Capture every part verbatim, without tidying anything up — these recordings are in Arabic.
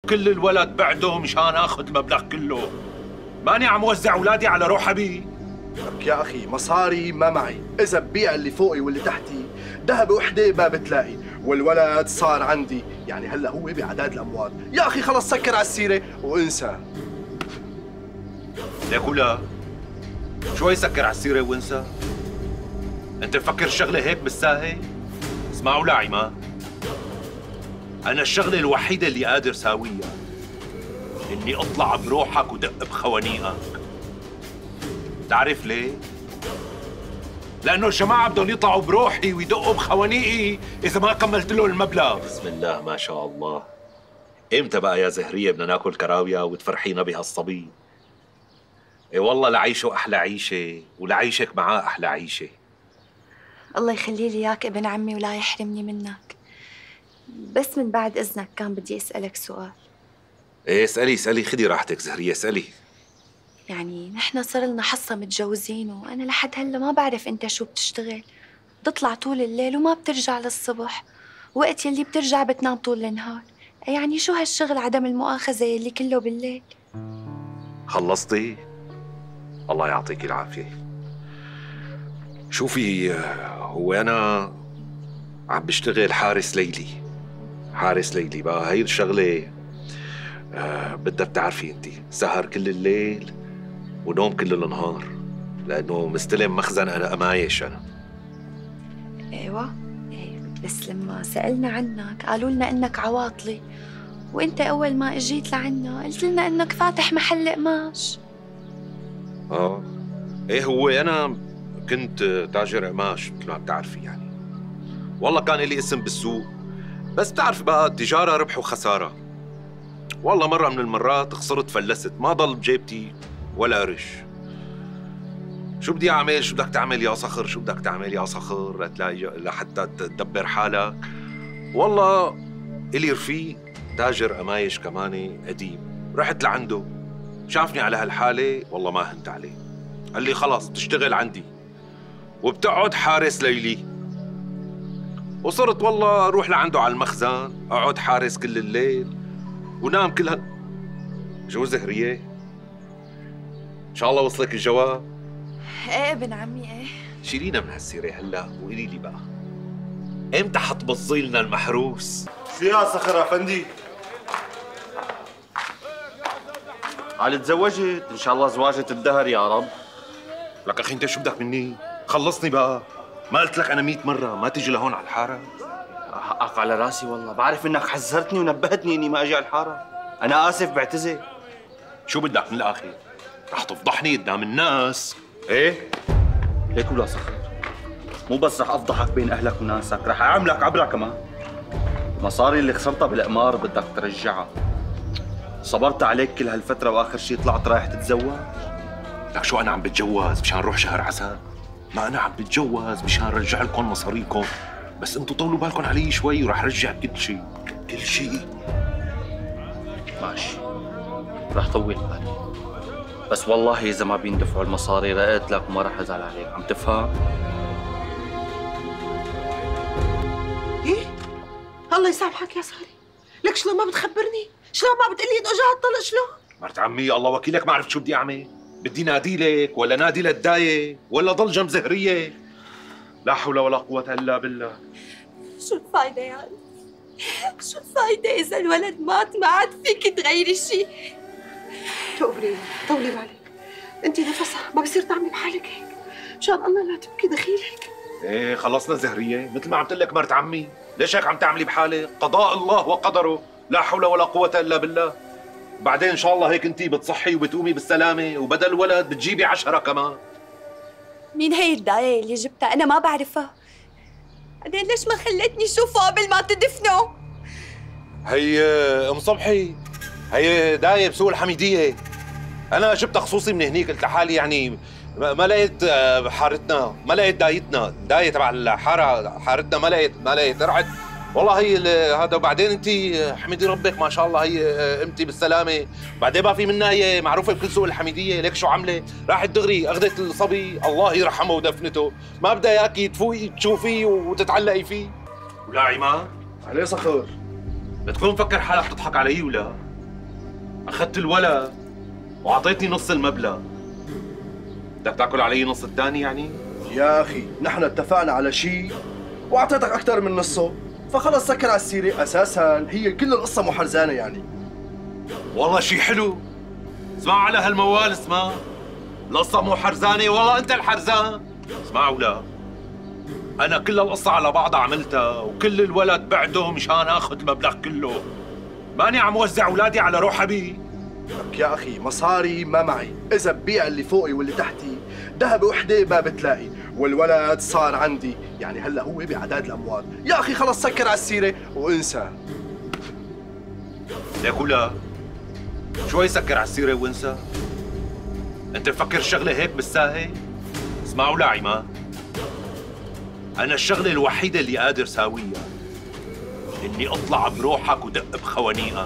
كل الولد بعده مشان اخذ المبلغ كله. ماني عم وزع اولادي على روح ابي. لك يا اخي مصاري ما معي، اذا ببيع اللي فوقي واللي تحتي ذهب وحده ما بتلاقي، والولد صار عندي، يعني هلا هو بعداد الاموال. يا اخي خلص سكر على السيره وانسى. ليك ولا شوي سكر على السيره وانسى. انت مفكر الشغله هيك بالساهل؟ اسمعوا لا عماد، انا الشغله الوحيده اللي قادر ساويها اني اطلع بروحك ودق بخوانيقك. تعرف ليه؟ لانه الجماعه بدهم يطلعوا بروحي ويدقوا بخوانيقي اذا ما كملت له المبلغ. بسم الله ما شاء الله. امتى بقى يا زهريه بدنا ناكل كراويه وتفرحينا بهالصبي؟ اي والله لعيشه احلى عيشه ولعيشك معاه احلى عيشه. الله يخلي لي اياك ابن عمي ولا يحرمني منك. بس من بعد اذنك كان بدي اسالك سؤال. ايه اسالي اسالي، خدي راحتك زهريه اسالي. يعني نحن صار لنا حصه متجوزين وانا لحد هلا ما بعرف انت شو بتشتغل. بتطلع طول الليل وما بترجع للصبح، وقت يلي بترجع بتنام طول النهار. يعني شو هالشغل عدم المؤاخذه يلي كله بالليل؟ خلصتي؟ الله يعطيك العافيه. شوفي هو انا عم بشتغل حارس ليلي. حارس ليلي بقى هي الشغله آه بدها بتعرفي انت سهر كل الليل ونوم كل النهار، لانه مستلم مخزن انا قمايش انا. ايوه ايه، بس لما سالنا عنك قالوا لنا انك عواطلي، وانت اول ما اجيت لعنا قلت لنا انك فاتح محل قماش. اه ايه هو انا كنت تاجر قماش مثل ما بتعرفي يعني. والله كان لي اسم بالسوق، بس بتعرف بقى التجاره ربح وخساره. والله مره من المرات خسرت فلست، ما ضل بجيبتي ولا قرش. شو بدي اعمل؟ شو بدك تعمل يا صخر؟ شو بدك تعمل يا صخر لتلاقي لحتى تدبر حالك؟ والله الي رفيق تاجر قمايش كمان قديم، رحت لعنده شافني على هالحاله، والله ما هنت عليه. قال لي خلص بتشتغل عندي وبتقعد حارس ليلي. وصرت والله اروح لعنده على المخزن، اقعد حارس كل الليل ونام كل هال جو زهريه. ان شاء الله وصلك الجواب؟ ايه ابن عمي ايه. شيلينا من هالسيره هلا وقولي لي بقى امتى حتبصي لنا المحروس؟ شو يا صخر افندي؟ على تزوجت ان شاء الله زواجة الدهر يا رب. لك اخي انت شو بدك مني؟ خلصني بقى. ما قلت لك انا مئة مرة ما تيجي لهون على الحارة؟ حقك على راسي والله، بعرف انك حذرتني ونبهتني اني ما اجي على الحارة. انا اسف بعتذر. شو بدك من الاخر؟ رح تفضحني قدام الناس؟ ايه؟ ليك ولا صخر، مو بس رح افضحك بين اهلك وناسك، رح اعملك عبرة كمان. المصاري اللي خسرتها بالقمار بدك ترجعها. صبرت عليك كل هالفترة واخر شي طلعت رايح تتزوج. لك شو انا عم بتجوز مشان نروح شهر عسل؟ ما انا عم بتجوز مشان رجع لكم مصاريكم، بس انتوا طولوا بالكم علي شوي ورح رجع كل شيء، كل شيء. ماشي رح طول بالي، بس والله اذا ما بيندفعوا المصاري رقيت لك وما رح ازعل عليك، عم تفهم؟ ايه؟ الله يسامحك يا صهري، لك شلون ما بتخبرني؟ شلون ما بتقلي انه جاي الطلق شلون؟ مرت عمي الله وكيلك ما عرفت شو بدي اعمل، بدي نادي لك ولا نادي للدايه ولا ضل جنب زهريه؟ لا حول ولا قوة الا بالله. شو الفايدة يا قلبي؟ شو الفايدة إذا الولد مات ما عاد فيك تغيري شيء؟ تقبري طولي بالك، انت نفسها ما بصير تعملي بحالك هيك، مشان الله لا تبكي دخيلك. ايه خلصنا زهريه، مثل ما عم تقول لك مرت عمي، ليش هيك عم تعملي بحالك؟ قضاء الله وقدره، لا حول ولا قوة الا بالله. بعدين ان شاء الله هيك انت بتصحي وبتقومي بالسلامة وبدل ولد بتجيبي عشرة كمان. مين هي الداية اللي جبتها؟ أنا ما بعرفها. بعدين ليش ما خليتني شوفه قبل ما تدفنه؟ هي ام صبحي، هي داية بسوق الحميدية. أنا جبتها خصوصي من هنيك، قلت لحالي يعني ما لقيت حارتنا، ما لقيت دايتنا، داية تبع الحارة حارتنا ما لقيت ما لقيت رحت والله هي هذا. وبعدين انت حمدي ربك ما شاء الله هي قمتي بالسلامه، بعدين ما في منها هي معروفه بكل سوق الحميديه. ليك شو عملت؟ راحت دغري اخذت الصبي الله يرحمه ودفنته، ما بدها اياكي تفوقي تشوفيه وتتعلقي فيه. ولا عماد؟ عليه صخر؟ بتكون مفكر حالك تضحك علي ولا؟ اخذت الولد واعطيتني نص المبلغ، بدك تاكل علي نص الثاني يعني؟ يا اخي نحن اتفقنا على شيء واعطيتك اكثر من نصه، فخلص سكر على السيره. اساسا هي كل القصه مو حرزانه يعني. والله شي حلو. اسمع على هالموال، اسمع القصه مو حرزانه، والله انت الحرزان. اسمعوا لا، انا كل القصه على بعضها عملتها وكل الولد بعده مشان اخذ المبلغ كله. ماني عم وزع اولادي على روح ابي. لك يا اخي مصاري ما معي، اذا ببيع اللي فوقي واللي تحتي ذهب وحده ما بتلاقي، والولد صار عندي، يعني هلا هو بعداد الاموال. يا اخي خلص سكر على السيره وانسى. ليك ولا شوي سكر على السيره وانسى؟ انت مفكر الشغله هيك بالساهل؟ اسمعوا لا عماد، انا الشغله الوحيده اللي قادر ساويها اني اطلع بروحك ودق بخوانيقك.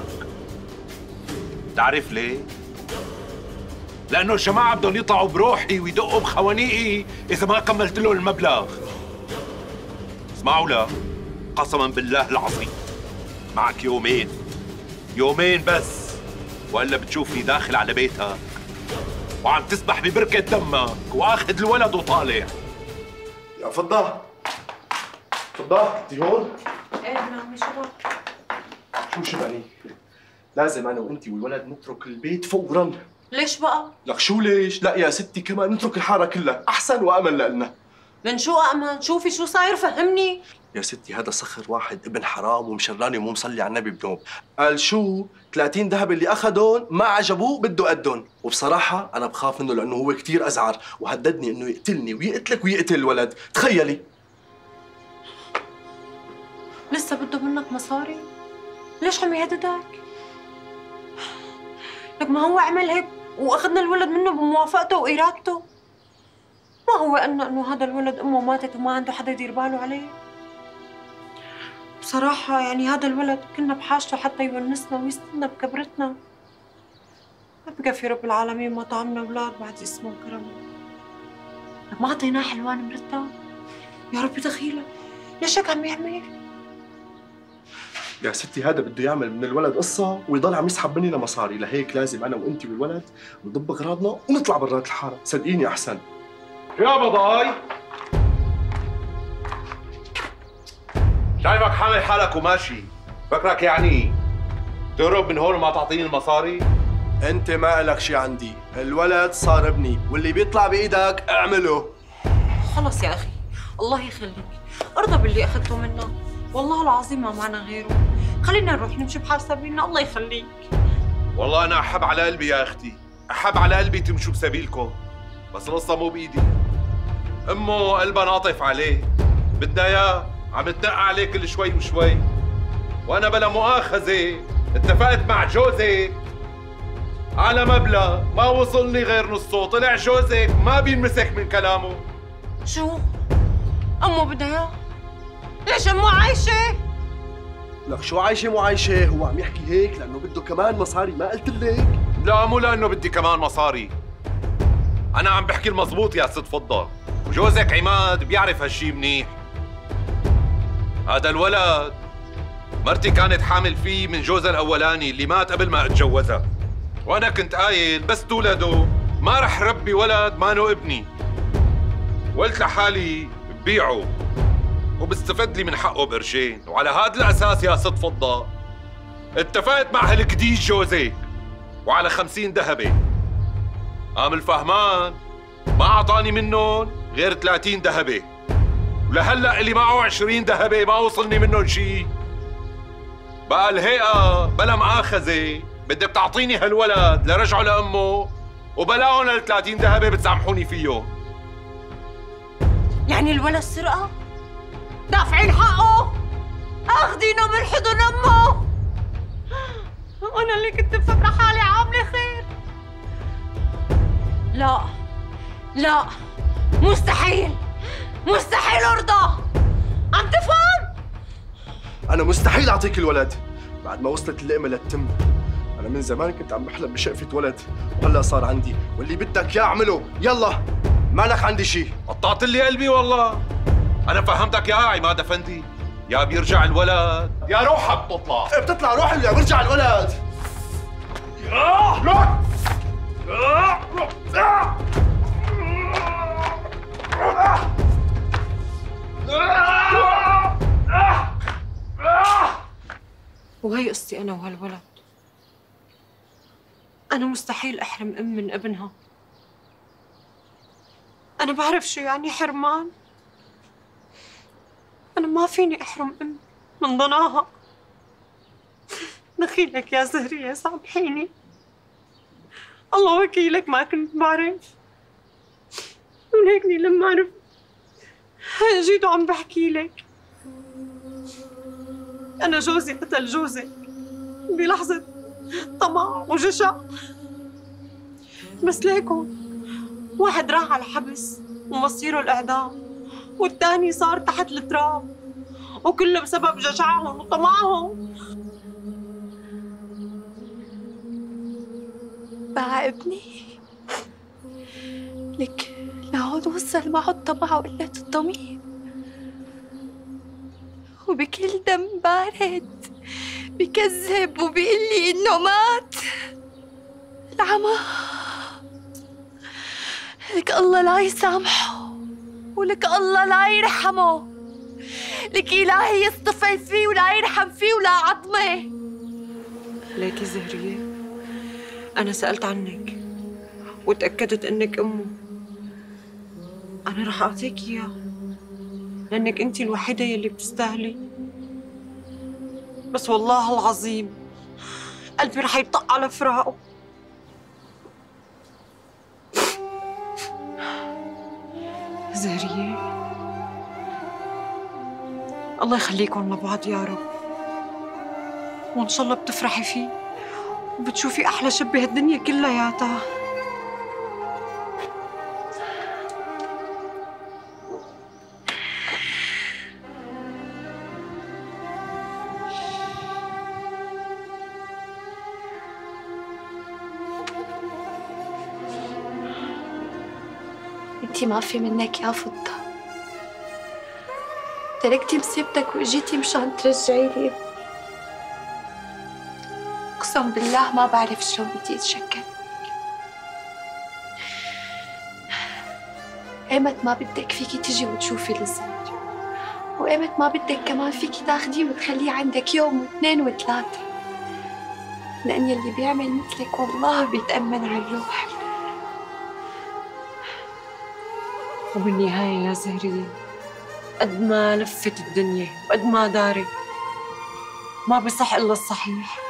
تعرف ليه؟ لانه الجماعه بدهم يطلعوا بروحي ويدقوا بخوانيقي اذا ما كملت لهم المبلغ. اسمعوا لا، قسما بالله العظيم معك يومين، يومين بس، والا بتشوفني داخل على بيتك وعم تسبح ببركه دمك واخذ الولد وطالع. يا فضة فضة انت هون؟ ايه نعم شو شو شبعني؟ لازم انا وانت والولد نترك البيت فورا. ليش بقى؟ لك شو ليش؟ لا يا ستي كمان نترك الحاره كلها، احسن وامن لنا. من شو أأمن؟ شوفي شو صاير فهمني. يا ستي هذا صخر واحد ابن حرام ومشراني ومو مصلي على النبي بنوب، قال شو؟ ثلاثين ذهب اللي اخذهم ما عجبوه بده قدهم، وبصراحه انا بخاف منه لانه هو كثير ازعر وهددني انه يقتلني ويقتلك ويقتل الولد، تخيلي. لسه بده منك مصاري؟ ليش عم يهددك؟ لك ما هو عمل هيك واخذنا الولد منه بموافقته وارادته. ما هو قالنا انه هذا الولد امه ماتت وما عنده حدا يدير باله عليه. بصراحة يعني هذا الولد كنا بحاجته حتى يونسنا ويستنى بكبرتنا. ما بقى في رب العالمين ما طعمنا اولاد بعد اسمه وكرمه. لك ما اعطيناه حلوان مرتب. يا ربي دخيلك، ليش هيك عم يعمل؟ يا ستي هذا بده يعمل من الولد قصة ويضل عم يسحب مني لمصاري، لهيك لازم أنا وأنت والولد نضب أغراضنا ونطلع برات الحارة، صدقيني أحسن. يا بضاي شايفك حامل حالك وماشي، فكرك يعني تهرب من هون وما تعطيني المصاري؟ أنت ما إلك شي عندي، الولد صار ابني واللي بيطلع بإيدك اعمله. خلص يا أخي الله يخليك، ارضى باللي أخذته منا، والله العظيم ما معنا غيره. خلينا نروح نمشي بحال سبيلنا الله يخليك. والله أنا أحب على قلبي يا أختي، أحب على قلبي تمشوا بسبيلكم، بس القصة مو بإيدي. أمه قلبها ناطف عليه، بدها إياه عم تنقى عليه كل شوي وشوي، وأنا بلا مؤاخذة اتفقت مع جوزك على مبلغ ما وصلني غير نصه، طلع جوزك ما بينمسك من كلامه. شو؟ أمه بدها إياه؟ ليش أمه عايشة؟ لك شو عايشة مو عايشة؟ هو عم يحكي هيك لأنه بده كمان مصاري، ما قلت لك؟ لا مو لأنه بدي كمان مصاري، أنا عم بحكي المضبوط يا ست فضة، وجوزك عماد بيعرف هالشي منيح. هذا الولد مرتي كانت حامل فيه من جوزها الأولاني اللي مات قبل ما أتجوزها، وأنا كنت قايل بس تولده ما رح ربي ولد مانو ابني، وقلت لحالي ببيعه وبستفد لي من حقه بقرشين، وعلى هذا الأساس يا ست فضة اتفقت مع هالكديج جوزك وعلى خمسين ذهبة. قام الفهمان ما أعطاني منهم غير ثلاثين ذهبة، ولهلا اللي معه عشرين ذهبة ما وصلني منهم شيء. بقى الهيئة بلا مؤاخذة بدك تعطيني هالولد لرجعه لأمه، وبلاهم ال ثلاثين ذهبة بتسامحوني فيهم. يعني الولد سرقة؟ دافعين حقه؟ اخذينه من حضن امه؟ وانا اللي كنت مفكرة حالي عاملة خير. لا لا مستحيل مستحيل ارضى. عم تفهم؟ أنا مستحيل أعطيك الولد بعد ما وصلت اللقمة للتم. أنا من زمان كنت عم بحلم بشقفة ولد وهلا صار عندي، واللي بدك يا اعمله، يلا مالك عندي شيء. قطعت لي قلبي والله. أنا فهمتك يا عماد أفندي، يا بيرجع الولد يا روحك بتطلع. بتطلع روح اللي بيرجع الولد. آه! أنا وهالولد. أنا مستحيل أحرم أم من ابنها. أنا بعرف شو يعني حرمان. أنا ما فيني أحرم أم من ضناها. دخيلك يا زهرية، سامحيني. الله وكيلك ما كنت بعرف. ولهيكني لما عرفت جيت وعم بحكي لك. أنا جوزي قتل جوزك بلحظة طمع وجشع، بس ليكن واحد راح على الحبس ومصيره الإعدام، والتاني صار تحت التراب، وكله بسبب جشعهم وطمعهم. مع ابني لك لهون وصل معه الطمع وقلة الضمير، وبكل دم بارد بكذب وبيقول لي انه مات. العمى لك الله لا يسامحه، ولك الله لا يرحمه، لك إلهي يصطفي فيه ولا يرحم فيه ولا عظمه. ليكي زهرية، أنا سألت عنك وتأكدت إنك أمه. أنا رح أعطيك إياه لأنك أنت الوحيدة يلي بتستاهلي. بس والله العظيم قلبي رح يطق على فراقه. زهرية، الله يخليكم لبعض يا رب، وإن شاء الله بتفرحي فيه وبتشوفي أحلى شب بهالدنيا كلياتها. انتي ما في منك يا فضة، تركتي مصيبتك واجيتي مشان ترجعي لي. اقسم بالله ما بعرف شلون بدي اتشكل. ايمت ما بدك فيكي تجي وتشوفي الصغير، وايمت ما بدك كمان فيكي تاخديه وتخليه عندك يوم واثنين وثلاثة، لأن يلي بيعمل مثلك والله بيتأمن على الروح. وبالنهاية يا زهرية، قد ما لفت الدنيا وقد ما دارت ما بصح إلا الصحيح.